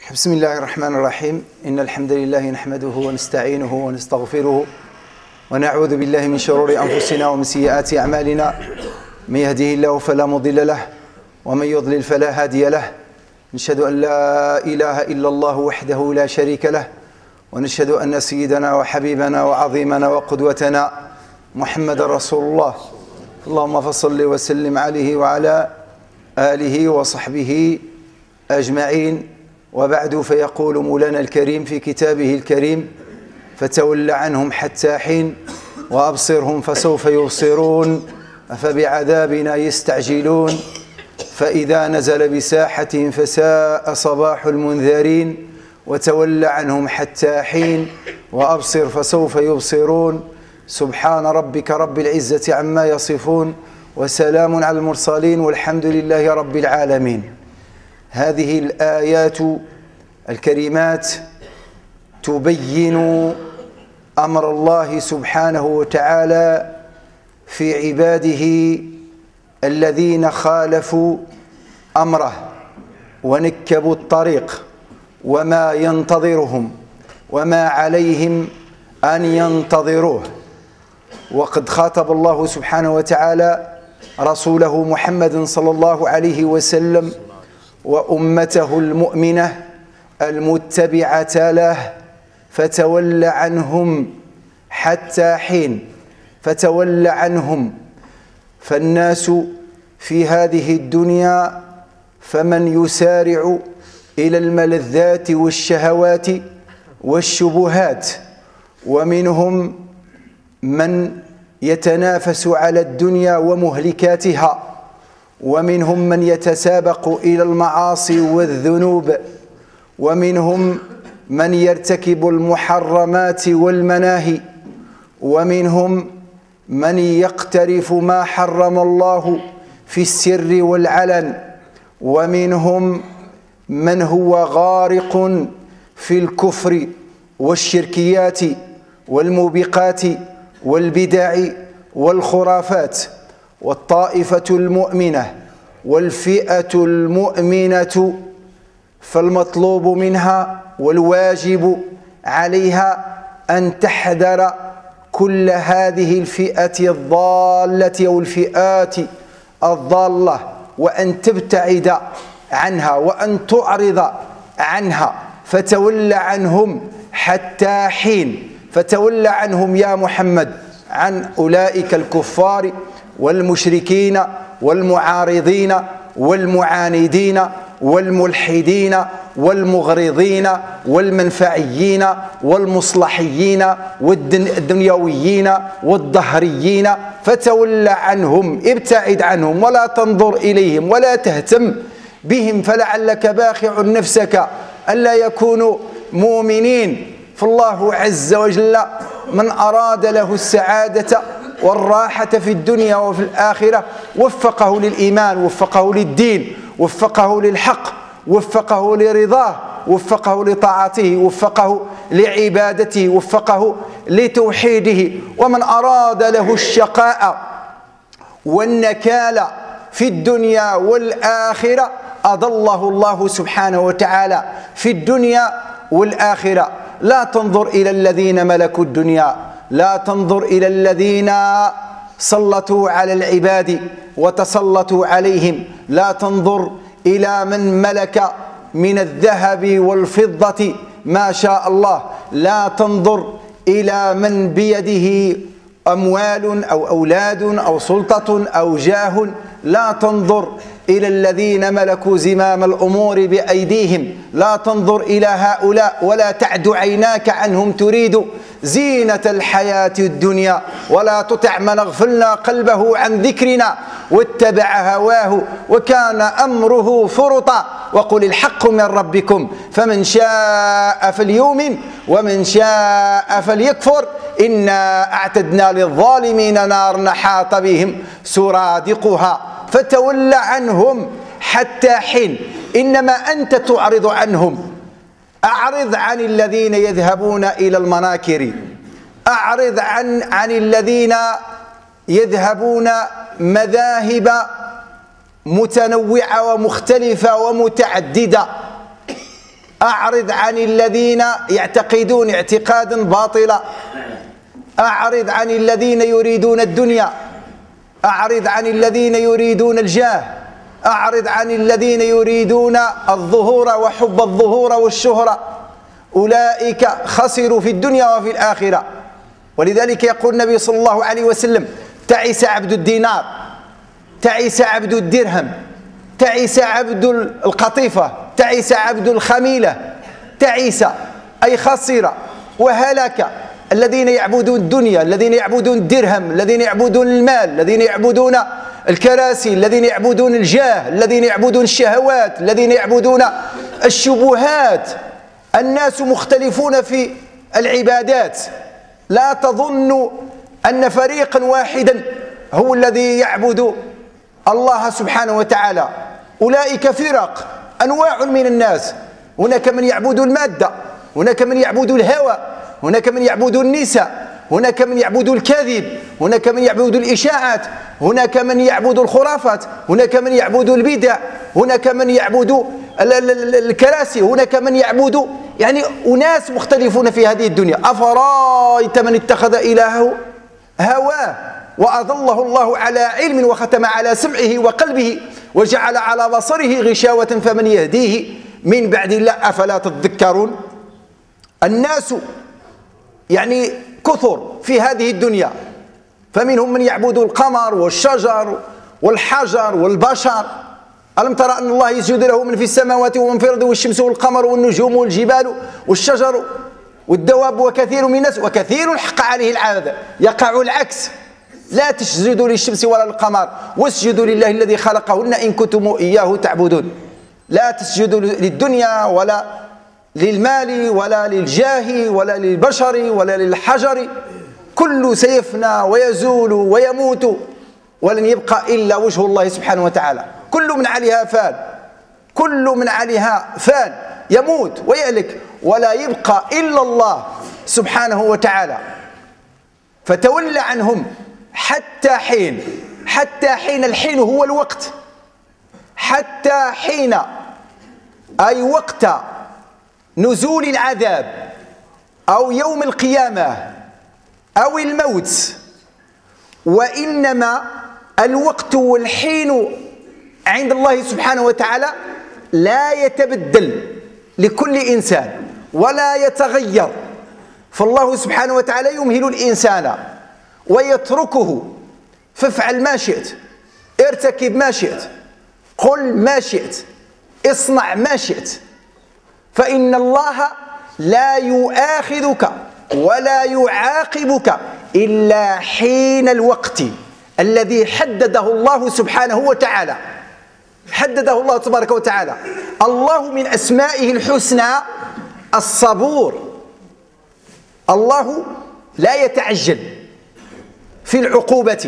بسم الله الرحمن الرحيم. إن الحمد لله نحمده ونستعينه ونستغفره ونعوذ بالله من شرور أنفسنا ومن سيئات أعمالنا. من يهده الله فلا مضل له ومن يضلل فلا هادي له. نشهد أن لا إله إلا الله وحده لا شريك له، ونشهد أن سيدنا وحبيبنا وعظيمنا وقدوتنا محمد رسول الله. اللهم فصل وسلم عليه وعلى آله وصحبه أجمعين. وبعد، فيقول مولانا الكريم في كتابه الكريم: فتول عنهم حتى حين وأبصرهم فسوف يبصرون أفبعذابنا يستعجلون فإذا نزل بساحتهم فساء صباح المنذرين وتول عنهم حتى حين وأبصر فسوف يبصرون سبحان ربك رب العزة عما يصفون وسلام على المرسلين والحمد لله رب العالمين. هذه الآيات الكريمات تبين أمر الله سبحانه وتعالى في عباده الذين خالفوا أمره ونكبوا الطريق، وما ينتظرهم وما عليهم أن ينتظروه. وقد خاطب الله سبحانه وتعالى رسوله محمد صلى الله عليه وسلم وأمته المؤمنة المتبعة له: فتول عنهم حتى حين. فتول عنهم، فالناس في هذه الدنيا فمن يسارع إلى الملذات والشهوات والشبهات، ومنهم من يتنافس على الدنيا ومهلكاتها، ومنهم من يتسابق إلى المعاصي والذنوب، ومنهم من يرتكب المحرمات والمناهي، ومنهم من يقترف ما حرم الله في السر والعلن، ومنهم من هو غارق في الكفر والشركيات والموبقات والبدع والخرافات. والطائفة المؤمنة والفئة المؤمنة فالمطلوب منها والواجب عليها أن تحذر كل هذه الفئة الضالة أو الفئات الضالة، وأن تبتعد عنها وأن تعرض عنها. فتول عنهم حتى حين. فتول عنهم يا محمد عن أولئك الكفار والمشركين والمعارضين والمعاندين والملحدين والمغرضين والمنفعيين والمصلحيين والدنيويين والدهريين. فتول عنهم، ابتعد عنهم ولا تنظر إليهم ولا تهتم بهم، فلعلك باخع نفسك ألا يكونوا مؤمنين. فالله عز وجل من أراد له السعادة والراحة في الدنيا وفي الآخرة وفقه للإيمان، وفقه للدين، وفقه للحق، وفقه لرضاه، وفقه لطاعته، وفقه لعبادته، وفقه لتوحيده. ومن أراد له الشقاء والنكال في الدنيا والآخرة أضله الله سبحانه وتعالى في الدنيا والآخرة. لا تنظر إلى الذين ملكوا الدنيا، لا تنظر إلى الذين سلطوا على العباد وتسلطوا عليهم، لا تنظر إلى من ملك من الذهب والفضة ما شاء الله، لا تنظر إلى من بيده أموال أو أولاد أو سلطة أو جاه، لا تنظر إلى الذين ملكوا زمام الأمور بأيديهم، لا تنظر إلى هؤلاء ولا تعد عيناك عنهم تريد زينة الحياة الدنيا، ولا تطع من اغفلنا قلبه عن ذكرنا واتبع هواه وكان أمره فرطا. وقل الحق من ربكم فمن شاء فليؤمن ومن شاء فليكفر إنا أعتدنا للظالمين نارا حاط بهم سرادقها. فتول عنهم حتى حين. إنما أنت تعرض عنهم. أعرض عن الذين يذهبون إلى المناكر، أعرض عن الذين يذهبون مذاهب متنوعة ومختلفة ومتعددة، أعرض عن الذين يعتقدون اعتقادا باطلا، أعرض عن الذين يريدون الدنيا، أعرض عن الذين يريدون الجاه، أعرض عن الذين يريدون الظهور وحب الظهور والشهرة، أولئك خسروا في الدنيا وفي الآخرة. ولذلك يقول النبي صلى الله عليه وسلم: تعس عبد الدينار، تعس عبد الدرهم، تعس عبد القطيفة، تعس عبد الخميلة. تعس أي خسر وهلك الذين يعبدون الدنيا، الذين يعبدون الدرهم، الذين يعبدون المال، الذين يعبدون الكراسي، الذين يعبدون الجاه، الذين يعبدون الشهوات، الذين يعبدون الشبهات. الناس مختلفون في العبادات، لا تظن أن فريقا واحدا هو الذي يعبد الله سبحانه وتعالى. أولئك فرق، أنواع من الناس. هناك من يعبد المادة، هناك من يعبد الهوى، هناك من يعبد النساء، هناك من يعبد الكذب، هناك من يعبد الإشاعات، هناك من يعبد الخرافات، هناك من يعبد البدع، هناك من يعبد الكراسي، هناك من يعبد، يعني أناس مختلفون في هذه الدنيا. أفرايت من اتخذ إلهه هواه وأضله الله على علم وختم على سمعه وقلبه وجعل على بصره غشاوة فمن يهديه من بعد الله أفلا تذكرون. الناس يعني كثر في هذه الدنيا، فمنهم من يعبد القمر والشجر والحجر والبشر. ألم ترى أن الله يسجد له من في السماوات ومن في الأرض والشمس والقمر والنجوم والجبال والشجر والدواب وكثير من الناس وكثير حق عليه العذاب. يقع العكس: لا تسجدوا للشمس ولا للقمر واسجدوا لله الذي خلقهن إن كنتم إياه تعبدون. لا تسجدوا للدنيا ولا للمال ولا للجاه ولا للبشر ولا للحجر، كل سيفنى ويزول ويموت ولن يبقى إلا وجه الله سبحانه وتعالى. كل من عليها فان، كل من عليها فان، يموت ويهلك ولا يبقى إلا الله سبحانه وتعالى. فتول عنهم حتى حين، حتى حين. الحين هو الوقت، حتى حين أي وقت نزول العذاب أو يوم القيامة أو الموت. وإنما الوقت والحين عند الله سبحانه وتعالى لا يتبدل لكل إنسان ولا يتغير. فالله سبحانه وتعالى يمهل الإنسان ويتركه: فافعل ما شئت، ارتكب ما شئت، قل ما شئت، اصنع ما شئت. فإن الله لا يؤاخذك ولا يعاقبك إلا حين الوقت الذي حدده الله سبحانه وتعالى، حدده الله تبارك وتعالى. الله من أسمائه الحسنى الصبور. الله لا يتعجل في العقوبة،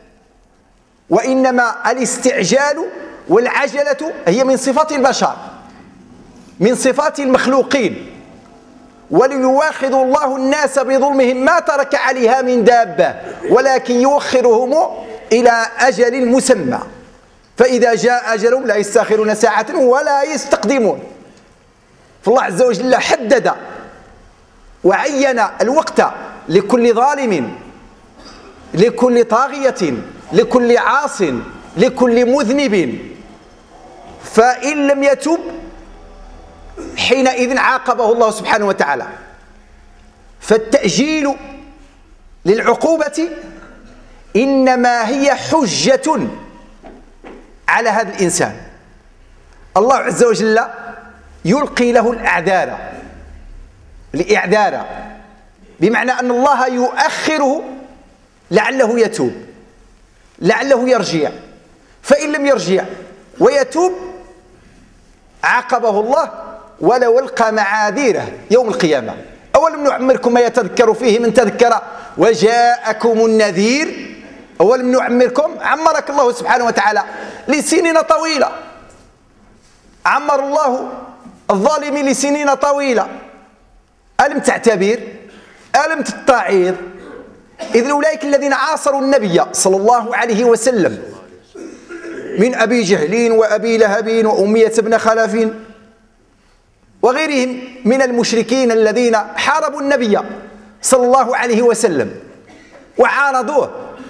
وإنما الاستعجال والعجلة هي من صفات البشر، من صفات المخلوقين. وليواخذ الله الناس بظلمهم ما ترك عليها من دابة ولكن يوخرهم إلى أجل مسمى، فإذا جاء أجلهم لا يستأخرون ساعة ولا يستقدمون. فالله عز وجل حدد وعين الوقت لكل ظالم، لكل طاغية، لكل عاص، لكل مذنب. فإن لم يتب حينئذ عاقبه الله سبحانه وتعالى. فالتأجيل للعقوبة إنما هي حجة على هذا الإنسان. الله عز وجل يلقي له الأعذار، الإعذار بمعنى أن الله يؤخره لعله يتوب، لعله يرجع. فإن لم يرجع ويتوب عاقبه الله ولو ألقى معاذيره يوم القيامة. أولم نعمركم ما يتذكر فيه من تذكر وجاءكم النذير. أولم نعمركم، عمرك الله سبحانه وتعالى لسنين طويلة. عمر الله الظالم لسنين طويلة. ألم تعتبر؟ ألم تتعظ؟ إذ أولئك الذين عاصروا النبي صلى الله عليه وسلم من أبي جهل وأبي لهب وأمية بن خلف وغيرهم من المشركين الذين حاربوا النبي صلى الله عليه وسلم وعارضوه.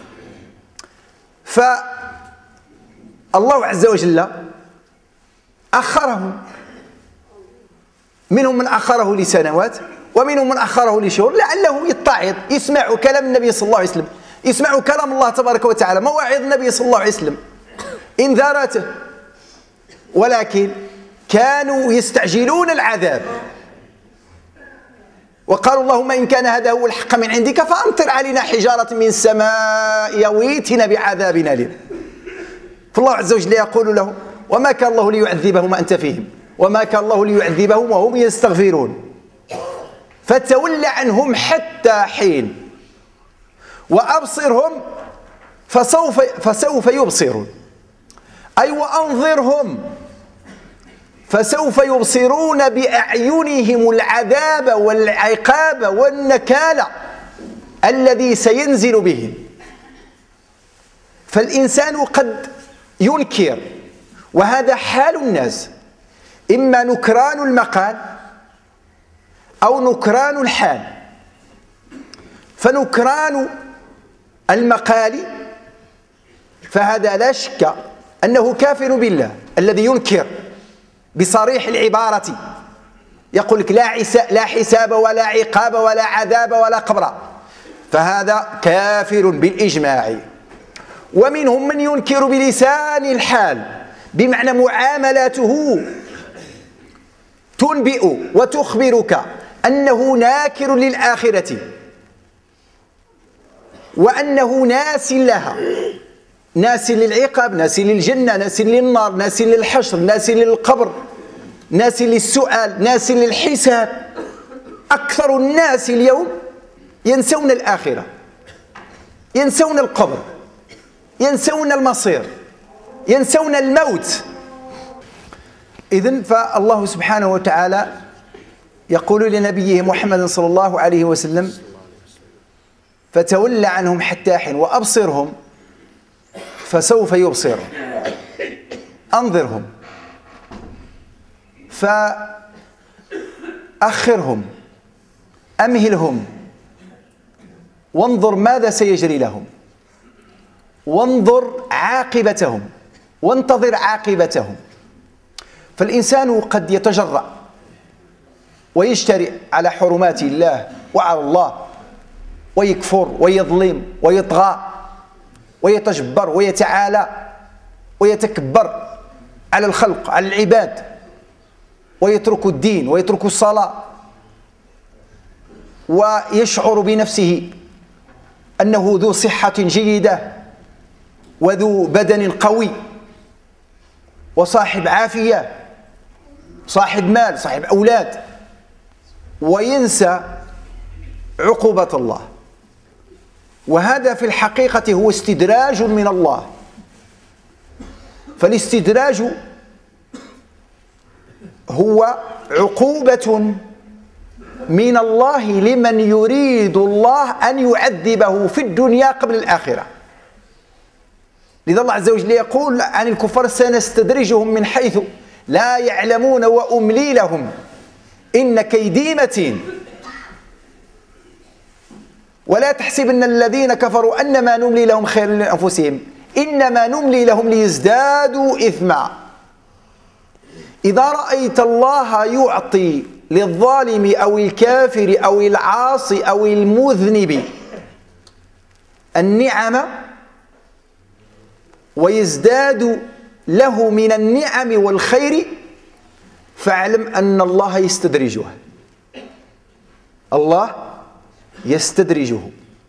فالله عز وجل أخرهم، منهم من أخره لسنوات ومنهم من أخره لشهور لعله يتعظ، يسمع كلام النبي صلى الله عليه وسلم، يسمع كلام الله تبارك وتعالى، مواعظ النبي صلى الله عليه وسلم، إنذاراته. ولكن كانوا يستعجلون العذاب وقالوا اللهم إن كان هذا هو الحق من عندك فأمطر علينا حجارة من السماء أو ائتنا بعذاب أليم. فالله عز وجل يقول له وما كان الله ليعذبهم وأنت فيهم وما كان الله ليعذبهم وهم يستغفرون فتول عنهم حتى حين وأبصرهم فسوف يبصرون، أي وأنظرهم فسوف يبصرون بأعينهم العذاب والعقاب والنكال الذي سينزل بهم. فالإنسان قد ينكر، وهذا حال الناس، إما نكران المقال أو نكران الحال. فنكران المقال فهذا لا شك أنه كافر بالله، الذي ينكر بصريح العبارة يقول لك لا حساب ولا عقاب ولا عذاب ولا قبر، فهذا كافر بالإجماع. ومنهم من ينكر بلسان الحال، بمعنى معاملاته تنبئ وتخبرك أنه ناكر للآخرة وأنه ناس لها، ناس للعقاب، ناس للجنة، ناس للنار، ناس للحشر، ناس للقبر، ناس للسؤال، ناس للحساب. أكثر الناس اليوم ينسون الآخرة، ينسون القبر، ينسون المصير، ينسون الموت. إذن فالله سبحانه وتعالى يقول لنبيه محمد صلى الله عليه وسلم فتول عنهم حتى حين وأبصرهم فسوف يبصرون، أنظرهم فأخرهم أمهلهم وانظر ماذا سيجري لهم، وانظر عاقبتهم وانتظر عاقبتهم. فالإنسان قد يتجرأ ويجترئ على حرمات الله وعلى الله ويكفر ويظلم ويطغى ويتجبر ويتعالى ويتكبر على الخلق على العباد ويترك الدين ويترك الصلاة ويشعر بنفسه أنه ذو صحة جيدة وذو بدن قوي وصاحب عافية، صاحب مال، صاحب أولاد، وينسى عقوبة الله. وهذا في الحقيقة هو استدراج من الله. فالاستدراج هو عقوبة من الله لمن يريد الله أن يعذبه في الدنيا قبل الآخرة. لذا الله عز وجل يقول عن الكفار سنستدرجهم من حيث لا يعلمون وأملي لهم إن كيدي متين. ولا تحسبن الذين كفروا أنما نملي لهم خير لأنفسهم إنما نملي لهم ليزدادوا إثما. إذا رأيت الله يعطي للظالم أو الكافر أو العاصي أو المذنب النعم ويزداد له من النعم والخير فاعلم أن الله يستدرجه، الله يستدرجه.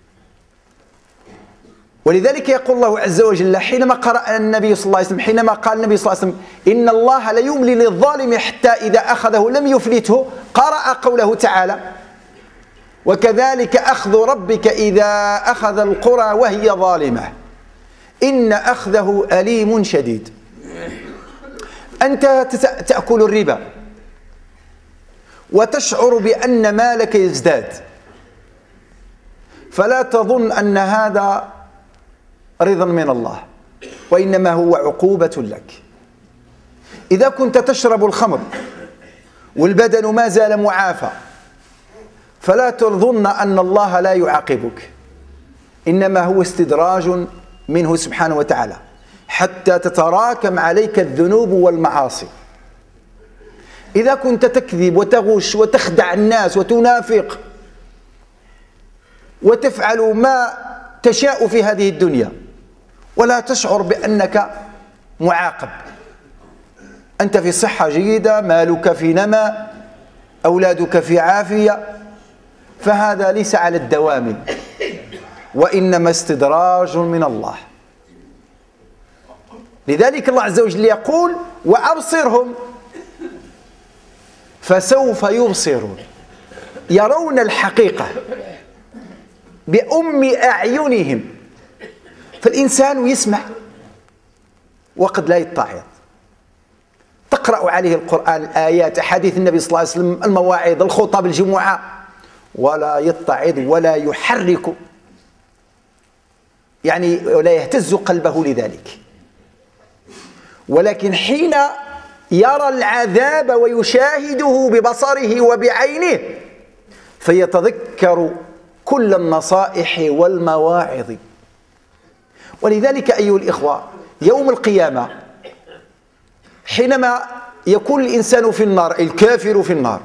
ولذلك يقول الله عز وجل حينما قرأ النبي صلى الله عليه وسلم، حينما قال النبي صلى الله عليه وسلم إن الله ليملي للظالم حتى إذا أخذه لم يفلته، قرأ قوله تعالى وكذلك أخذ ربك إذا أخذ القرى وهي ظالمة إن أخذه أليم شديد. أنت تأكل الربا وتشعر بأن مالك يزداد، فلا تظن أن هذا رضا من الله، وإنما هو عقوبة لك. إذا كنت تشرب الخمر والبدن ما زال معافى، فلا تظن أن الله لا يعاقبك، إنما هو استدراج منه سبحانه وتعالى حتى تتراكم عليك الذنوب والمعاصي. إذا كنت تكذب وتغش وتخدع الناس وتنافق وتفعل ما تشاء في هذه الدنيا ولا تشعر بأنك معاقب، أنت في صحة جيدة، مالك في نماء، أولادك في عافية، فهذا ليس على الدوام، وإنما استدراج من الله. لذلك الله عز وجل يقول: وأبصرهم فسوف يبصرون، يرون الحقيقة بأم أعينهم. فالإنسان يسمع وقد لا يتعظ، تقرأ عليه القرآن، الآيات، أحاديث النبي صلى الله عليه وسلم، المواعظ، الخطب، الجمعة، ولا يتعظ ولا يحرك، يعني ولا يهتز قلبه لذلك. ولكن حين يرى العذاب ويشاهده ببصره وبعينه فيتذكر كل النصائح والمواعظ. ولذلك أيها الإخوة، يوم القيامة حينما يكون الإنسان في النار، الكافر في النار،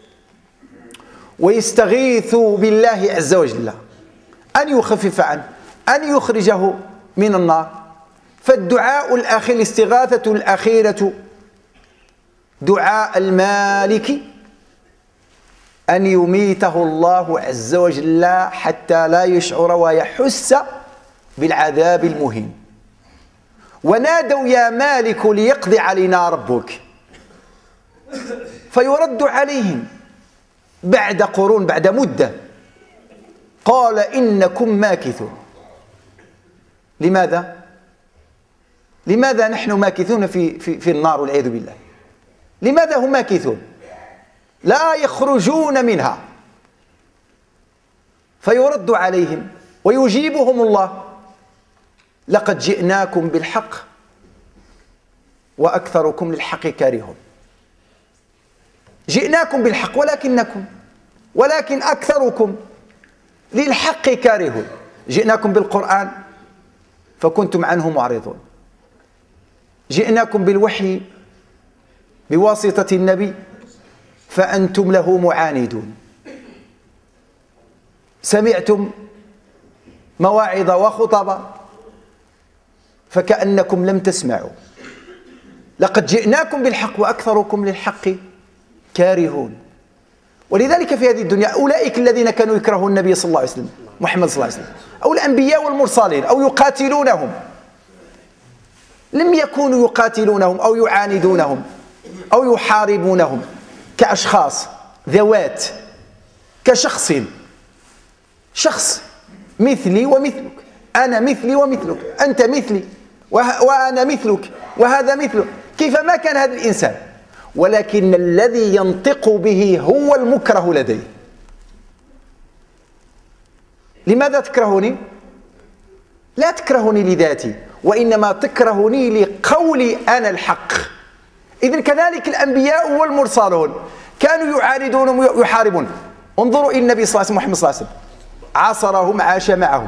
ويستغيث بالله عز وجل أن يخفف عنه، أن يخرجه من النار، فالدعاء الأخير، الاستغاثة الأخيرة، دعاء المالك أن يميته الله عز وجل حتى لا يشعر ويحس بالعذاب المهين. ونادوا: يا مالك ليقضي علينا ربك، فيرد عليهم بعد قرون، بعد مدة، قال: إنكم ماكثون. لماذا؟ لماذا نحن ماكثون في النار والعياذ بالله؟ لماذا هم ماكثون؟ لا يخرجون منها. فيرد عليهم ويجيبهم الله: لقد جئناكم بالحق وأكثركم للحق كارهون. جئناكم بالحق ولكن أكثركم للحق كارهون. جئناكم بالقرآن فكنتم عنه معرضون، جئناكم بالوحي بواسطة النبي فأنتم له معاندون، سمعتم مواعظ وخطبا فكأنكم لم تسمعوا. لقد جئناكم بالحق وأكثركم للحق كارهون. ولذلك في هذه الدنيا أولئك الذين كانوا يكرهون النبي صلى الله عليه وسلم، محمد صلى الله عليه وسلم، أو الأنبياء والمرسلين، أو يقاتلونهم، لم يكونوا يقاتلونهم أو يعاندونهم أو يحاربونهم كأشخاص ذوات، كشخص، شخص مثلي ومثلك، أنا مثلي ومثلك، أنت مثلي وأنا مثلك وهذا مثلك. كيف ما كان هذا الإنسان، ولكن الذي ينطق به هو المكره لديه. لماذا تكرهني؟ لا تكرهني لذاتي، وإنما تكرهني لقولي أنا الحق. إذن كذلك الأنبياء والمرسلون كانوا يعاندون ويحاربون. انظروا إلى النبي صلى الله عليه وسلم، محمد صلى الله عليه وسلم، عاصرهم، عاش معهم،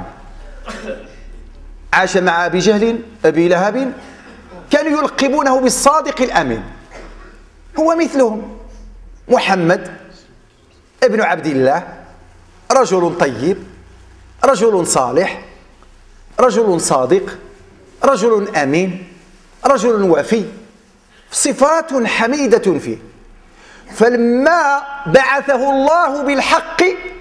عاش مع أبي جهل، أبي لهب، كانوا يلقبونه بالصادق الأمين. هو مثلهم، محمد ابن عبد الله، رجل طيب، رجل صالح، رجل صادق، رجل أمين، رجل وفي، صفات حميدة فيه. فلما بعثه الله بالحق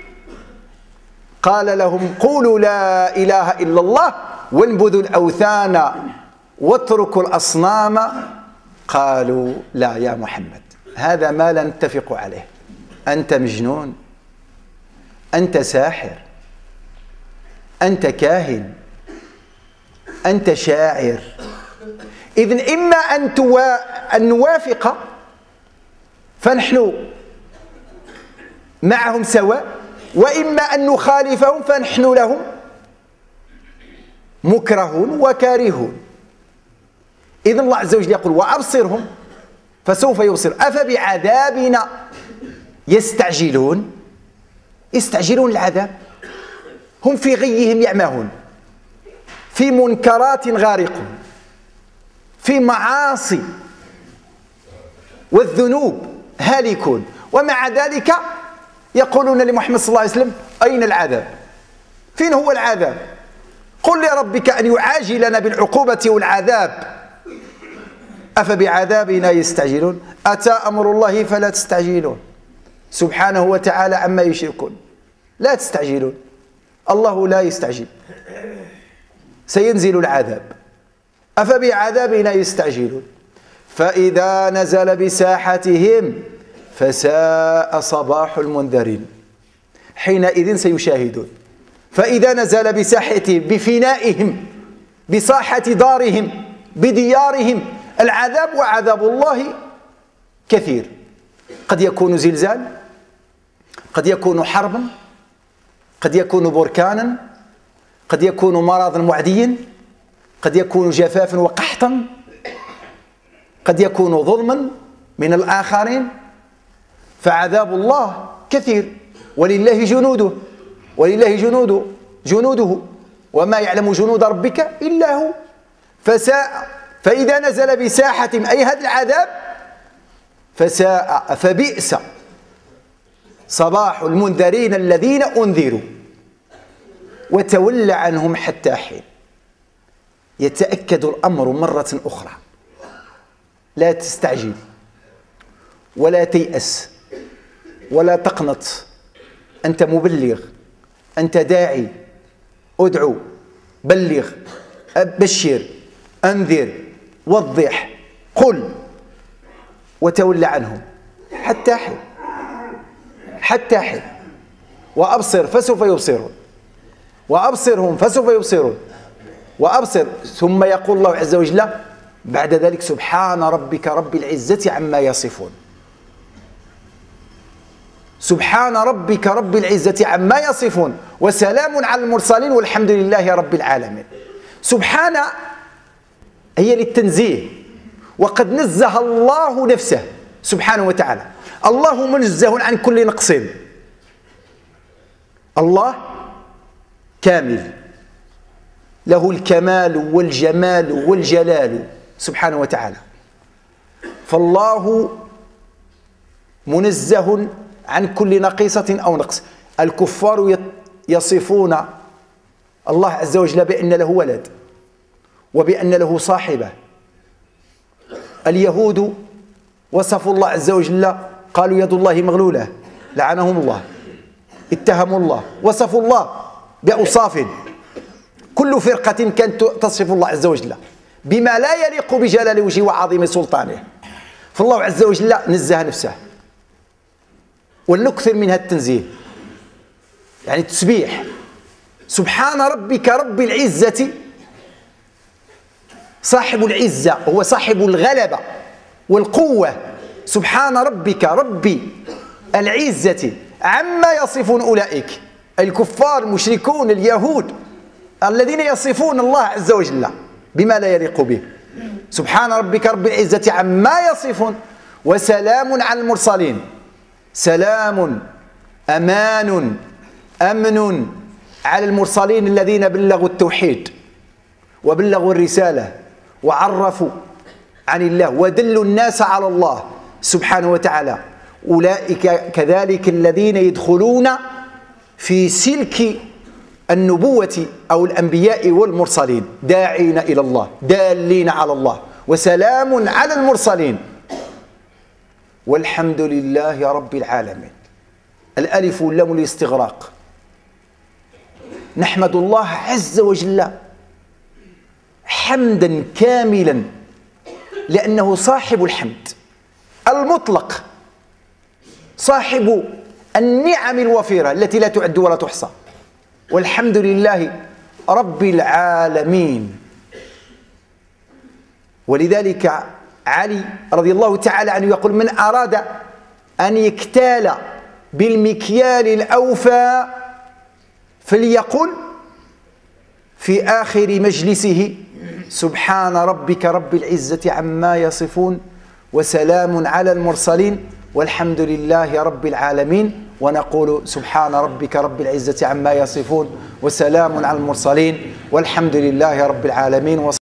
قال لهم: قولوا لا إله إلا الله وانبذوا الأوثان واتركوا الأصنام. قالوا: لا يا محمد، هذا ما لا نتفق عليه، أنت مجنون، أنت ساحر، أنت كاهن، أنت شاعر. إذن إما أن نوافق فنحن معهم سواء، وإما أن نخالفهم فنحن لهم مكرهون وكارهون. إذن الله عز وجل يقول: وأبصرهم فسوف يبصر. أفبعذابنا يستعجلون العذاب، هم في غيهم يعمهون، في منكرات غارقون، في معاصي والذنوب هالكون، ومع ذلك يقولون لمحمد صلى الله عليه وسلم أين العذاب؟ فين هو العذاب؟ قل لربك أن يعاجلنا بالعقوبة والعذاب. أفبعذابنا يستعجلون أتى أمر الله فلا تستعجلون سبحانه وتعالى عما يشركون. لا تستعجلون، الله لا يستعجل، سينزل العذاب. أفبعذابنا يستعجلون فإذا نزل بساحتهم فساء صباح المنذرين. حينئذ سيشاهدون. فإذا نزل بساحتهم، بفنائهم، بساحة دارهم، بديارهم، العذاب وعذاب الله كثير. قد يكون زلزال، قد يكون حربا، قد يكون بركانا، قد يكون مرض معدي، قد يكون جفافا وقحطا، قد يكون ظلما من الآخرين. فعذاب الله كثير، ولله جنوده وما يعلم جنود ربك إلا هو. فإذا نزل بساحتهم أي هذا العذاب فساء فبئس صباح المنذرين الذين أنذروا وتولى عنهم حتى حين. يتأكد الأمر مرة أخرى، لا تستعجل ولا تيأس ولا تقنط. أنت مبلغ، أنت داعي، أدعو، بلغ، بشر، أنذر، وضح، قل، وتولى عنهم حتى حين وأبصر فسوف يبصرون، وأبصرهم فسوف يبصرون، وأبصر. ثم يقول الله عز وجل بعد ذلك سبحان ربك رب العزة عما يصفون. سبحان ربك رب العزة عما يصفون وسلام على المرسلين والحمد لله رب العالمين. سبحان هي للتنزيه، وقد نزه الله نفسه سبحانه وتعالى. الله منزه عن كل نقص، الله كامل، له الكمال والجمال والجلال سبحانه وتعالى. فالله منزه عن كل نقيصة أو نقص. الكفار يصفون الله عز وجل بأن له ولد وبأن له صاحبة. اليهود وصفوا الله عز وجل، قالوا يد الله مغلولة، لعنهم الله، اتهموا الله، وصفوا الله بأوصاف. كل فرقة كانت تصف الله عز وجل بما لا يليق بجلال وجهه وعظيم سلطانه. فالله عز وجل نزه نفسه، ولنكثر منها التنزيه، يعني التسبيح. سبحان ربك رب العزة، صاحب العزة هو صاحب الغلبة والقوة. سبحان ربك رب العزة عما يصفون أولئك الكفار المشركون اليهود الذين يصفون الله عز وجل بما لا يليق به. سبحان ربك رب العزة عما يصفون وسلام على المرسلين. سلام، أمان، أمن على المرسلين الذين بلغوا التوحيد وبلغوا الرسالة وعرفوا عن الله ودلوا الناس على الله سبحانه وتعالى. أولئك كذلك الذين يدخلون في سلك النبوة أو الأنبياء والمرسلين، داعين إلى الله، دالين على الله. وسلام على المرسلين والحمد لله رب العالمين. الألف واللام الاستغراق. نحمد الله عز وجل حمدا كاملا لأنه صاحب الحمد المطلق، صاحب النعم الوفيرة التي لا تعد ولا تحصى. والحمد لله رب العالمين. ولذلك علي رضي الله تعالى عنه يقول: من أراد أن يكتال بالمكيال الأوفى فليقل في آخر مجلسه: سبحان ربك رب العزة عما يصفون وسلام على المرسلين والحمد لله رب العالمين. ونقول سبحان ربك رب العزة عما يصفون وسلام على المرسلين والحمد لله رب العالمين.